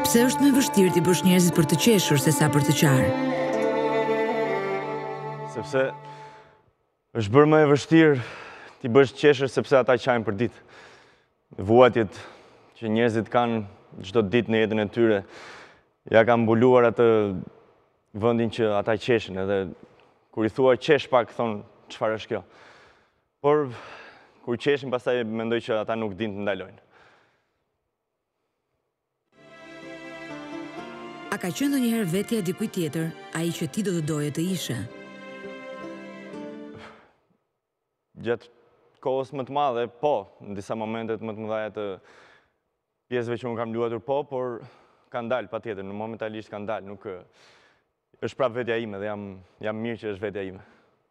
Pse është më vështirë t'i bësh njerëzit për të qeshur se sa për të qarë? Sepse është bërë më e vështirë t'i bësh qeshur sepse ata qajnë për ditë. Vuajtjet që njerëzit kanë çdo ditë në jetën e tyre, ja kanë mbuluar atë vendin që ata qeshin, edhe kur i thua qesh pak thonë çfarë është kjo. Por kur qeshin pastaj mendoj që ata nuk dinë të ndalojnë. A ka qenë ndonjëherë vetja e dikujt tjetër, ai që ti do të doje të ishe? Gjatë kohës më të madhe, po, në disa momentet më të mëdha të pjesëve që unë kam luajtur, po, por kanë dalë patjetër, në momentalisht kanë dalë, nuk është prapë vetja ime dhe jam mirë që është vetja ime.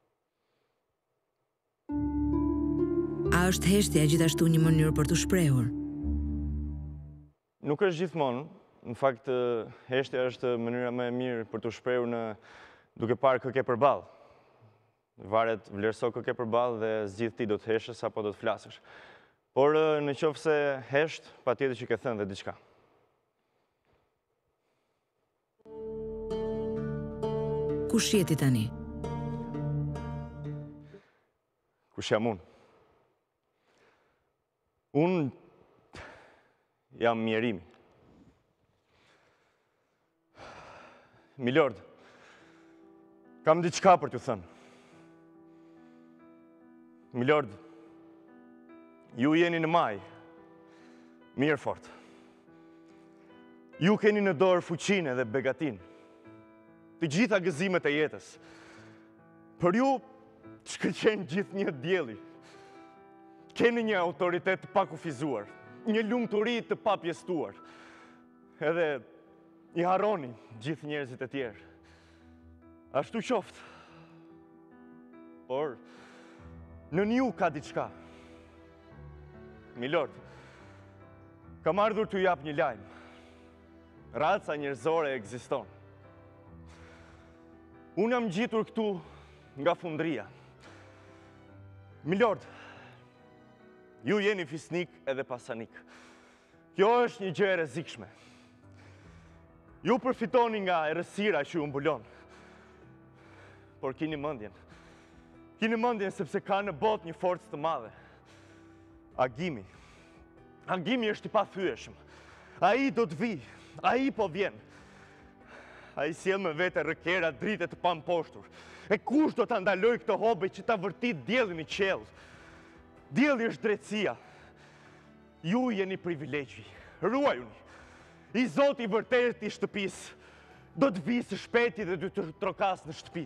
A është heshtja gjithashtu një mënyrë për të shprehur? Nuk është gjithmonë. Në fakt, heshtja është mënyra më e mirë për të shprehur duke parë kë ke përballë. Varet vlerëso kë ke përballë dhe zgjidh ti do të heshësh apo do të flasësh. Por në qoftë se hesht, patjetër që ke thënë dhe diçka. Kush je ti tani? Kush jam unë? Unë jam Mjerimi. Milord, kam diçka për t'ju thënë. Milord, ju jeni në maj, mirë fort. Ju keni në dorë fuqinë dhe begatin, të gjitha gëzimet e jetës. Për ju, shkëlqen gjithë një dielli. Keni një autoritet të pakufizuar, një lumturi të papjestuar. Edhe i harroni gjithë njerëzit e tjerë. Ashtu qoftë. Por, në ju ka diçka. Milord, kam ardhur t'ju jap një lajm. Raca njerëzore ekziston. Unë jam gjitur këtu nga fundria. Milord, ju jeni fisnik edhe pasanik. Kjo është një gjë e rrezikshme. Ju përfitoni nga errësira që ju mbulon. Por kini mendjen. Kini mendjen sepse ka në botë një forcë të madhe. Agimi. Agimi është i pathyeshëm. Ai do të vi, ai po vjen. Ai sjell me vete rrëkera drite të pamposhtur. E kush do ta ndaloj këtë hobe që ta vërtit diellin i qell? Dielli është drejtësia. Ju jeni privilegji. Ruajuni. I Zoti i vërtet i shtëpisë do të vi së shpejti dhe do të trokas në shtëpi.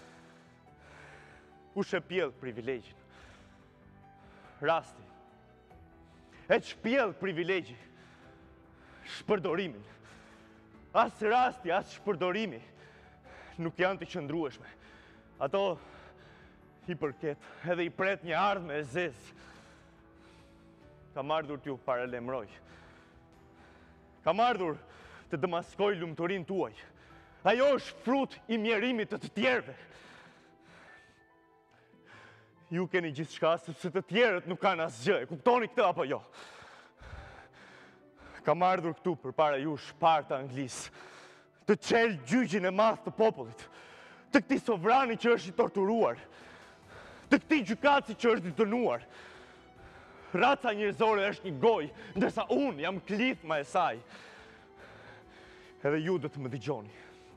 Kush e pjell privilegjin? Rasti. E çpjell privilegji? Shpërdorimin. As rasti, as shpërdorimi nuk janë të qëndrueshme. Ato i përket edhe i pret një ardhme e zezë. Kam ardhur t'ju paralemroj. Kam ardhur të demaskoj lumturin tuaj. Ajo është frut i mjerimit të tjerëve. Ju keni gjithçka sepse të tjerët nuk kanë asgjë. E kuptoni këtë apo jo? Kam ardhur këtu përpara jush parta anglisë, të çel gjyqin e madh të popullit, të këtij sovrani që është i torturuar, të këtij gjykatësi që është i dënuar. Raca njerëzore është një gojë, ndërsa unë jam klithma e saj. Edhe ju do të më dëgjoni.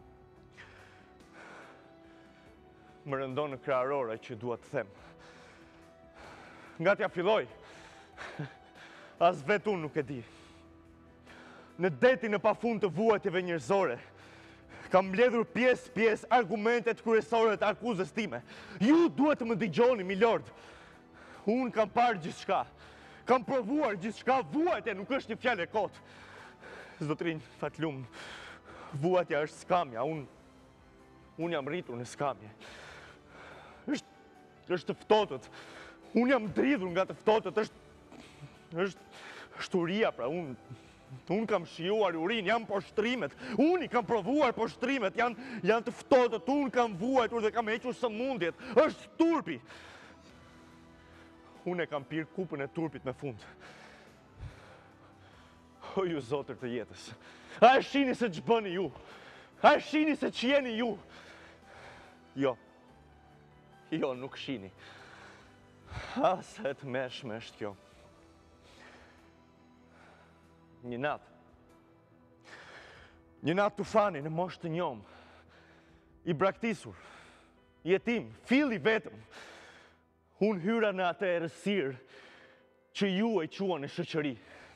Më rëndon në krahërora që dua të them. Nga t'ja filloj, as vetë unë nuk e di. Në detin e pafund të vuajtjeve njerëzore, kam mbledhur pjesë argumentet kryesore të akuzës time. Ju duhet të më dëgjoni, milord. Unë kam parë gjithçka. Kam provuar gjithçka. Vuajtja nuk është një fjalë e kotë. Zotrin, fatlum, vuajtja është skamja. Unë jam rritur në skamje. Është të ftotët. Unë jam dridhur nga të ftotët. Është uria, pra unë kam shijuar urin, janë poshtrimet. Unë i kam provuar poshtrimet, janë të ftotët. Unë kam vuajtur dhe kam hequr sëmundjet. Është turpi. Unë e kam pirë kupën e turpit me fund. O ju zotër të jetës, a e shini se që bëni ju? A e shini se që jeni ju? Jo, nuk shini. Asa e të meshme është kjo. Një natë tufani në moshë të njom, i braktisur, jetim, fili vetëm, unë hyra në atë errësirë që ju e quan në shoqëri.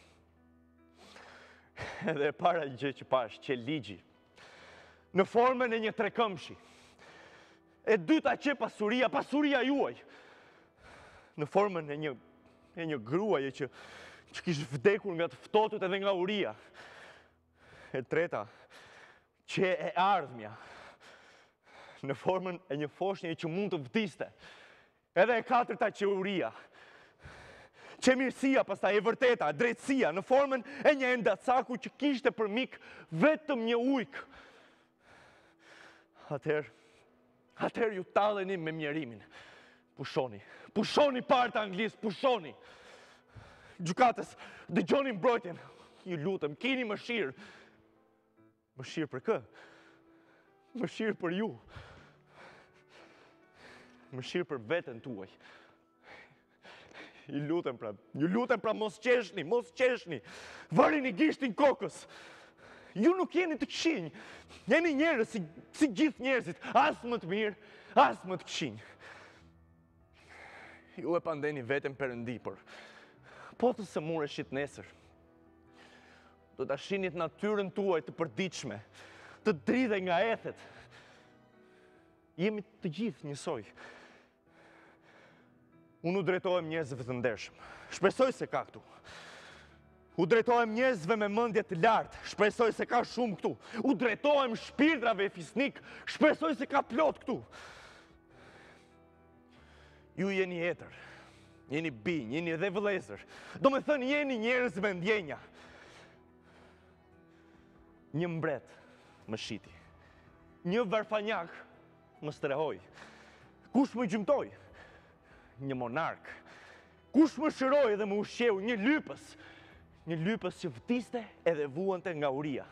Edhe e para gjë që pash, që ligji, në formën e një trekëmshi. E dyta që pasuria juaj, në formën e një gruaje që kishë vdekur nga të ftotut edhe nga uria. E treta, që e ardhmja, në formën e një foshnje që mund të vdiste. Edhe e katërta që uria, që mirësia, pastaj e vërteta, drejtësia, në formën e një endacaku që kishte për mik vetëm një ujkë. Atëherë ju talleni me mjerimin. Pushoni partë anglisë, pushoni. Gjukatës, dëgjoni mbrojtjen. Ju lutem, keni mëshirë. Mëshirë për kë? Mëshirë për ju. Mëshirë për veten tuaj. Ju lutem pra mos qeshni. Vërini gishtin kokës. Ju nuk jeni të qinj. Jeni njerëz si gjithë njerëzit, as më të mirë, as më të qinj. Ju e pandeni veten Perëndi, por po të së mureshit nesër. Do ta shinit natyrën tuaj të përditshme, të dridhe nga ethet. Jemi të gjithë njësoj. Unë u drejtohem njerëzve të ndershëm. Shpresoj se ka këtu. U drejtohem njerëzve me mendje të lartë. Shpresoj se ka shumë këtu. U drejtohem shpirtrave fisnik. Shpresoj se ka plot këtu. Ju jeni etër, jeni binj, jeni edhe vëllezër. Do me thënë jeni njerëz me ndjenja. Një mbret më shiti. Një varfanjak më strehoj. Kush më gjymtoj? Një monark. Kush më shëroj dhe më ushqeu? Një lypës. Një lypës që vdiste edhe vuante nga uria.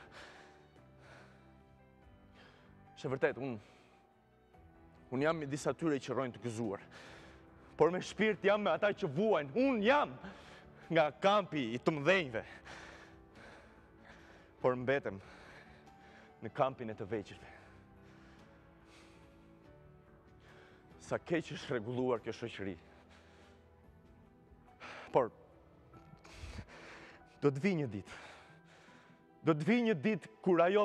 Shë vërtet, unë jam me disa tyre që rojnë të gëzuar. Por me shpirt jam me ata që vuajnë. Unë jam nga kampi i të mdhenjve. Por mbetem në kampin e të vegjëlve. Sa keq është rregulluar kjo shoqëri. Por do të vi një ditë. Do të vi një ditë kur ajo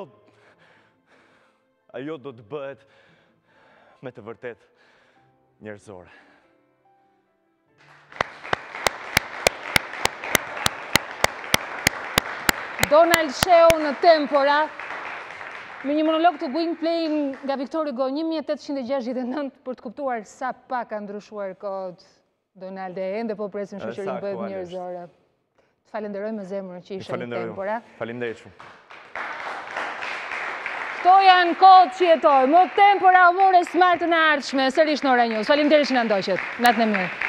do të bëhet me të vërtet njerëzore. Donald Sheu në Tempora, me një monolog të Gwyn Plain nga Victor Hugo 1869 për të kuptuar sa pak ka ndryshuar kohët. Donald e ende po presim shoqërinë bëhet njerëzore. Të falenderoj me zemrën që ishe në Tempora. Faleminderit shumë. Këto janë kohët që jetoj. Më Tempora, Amore Smart në ardhshme, sërish në ora 1. Faleminderit që na ndoqët. Natën e mirë.